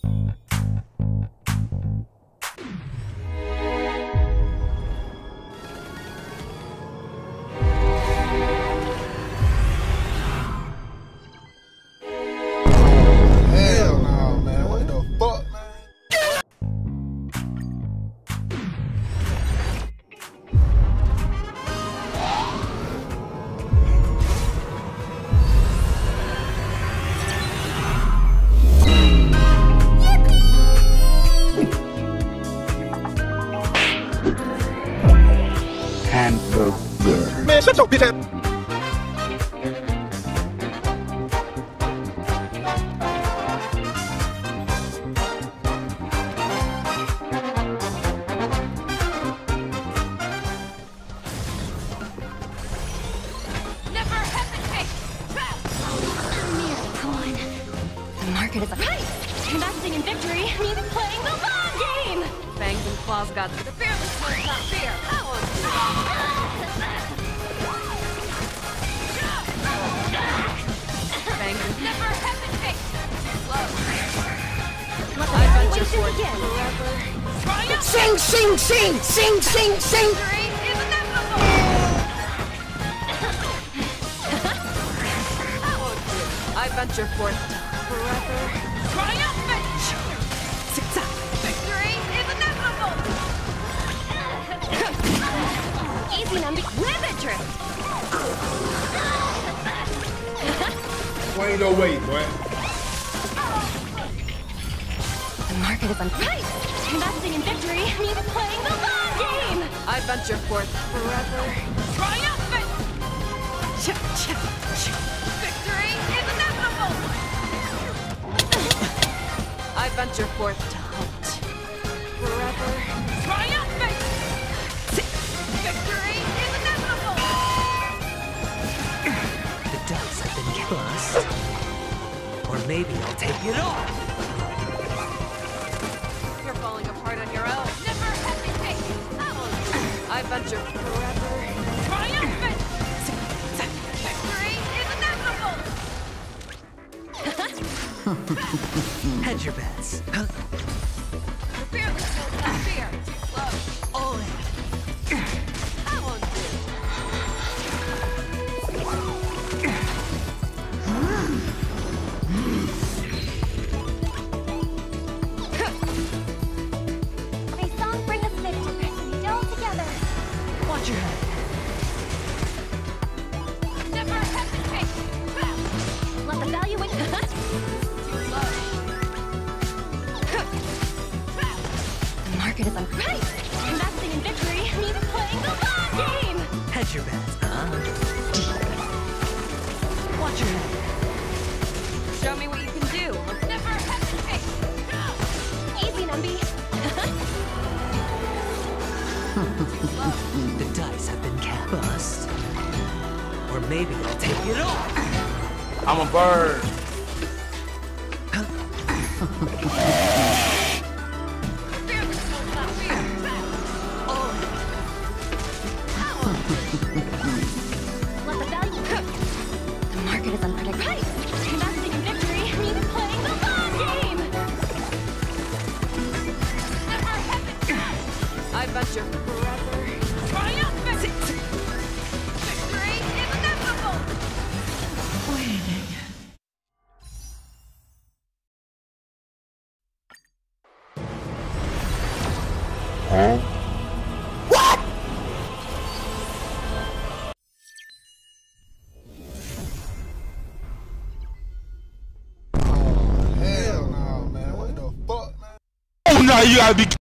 Man, shut your bitch ass. Never hesitate. The market is right. Investing in victory means playing the long game. Fangs and claws got the fearless will not fear. Never hesitate! Slow. I venture forth forever. Sing, sing, sing, sing, sing, sing! Victory is inevitable! I venture forth forever. Triumphant! Victory is inevitable! Easy number. Live it, Drift! Ain't no way, boy. The market is right. Investing in victory means playing the long game. I venture forth forever. Triumphant! Victory is inevitable. I venture forth to hunt forever. Triumphant! Victory is inevitable. The dice have been bust. Or maybe I'll take it off. You're falling apart on your own. Never hesitate. I venture forever. Triumphant! Victory is inevitable. Hedge your bets. The fearless will not fear. Too slow. All in. I won't do. Watch your head. Never hesitate. Let the value win. Too low. The market is right. Investing in victory means playing the long game. Hedge your bets. Watch your head. Show me what you can do. Never hesitate. Easy, Numby. The dice have been bust. Or maybe I'll take it off. I'm a bird. Let the value cook. The market is unpredictable. Investing in victory means playing the long game. Never hesitate. I venture forever. Triumphant! Victory is inevitable! Winning. Huh? What? Hell no, man. What the fuck, man? Oh, no, you gotta be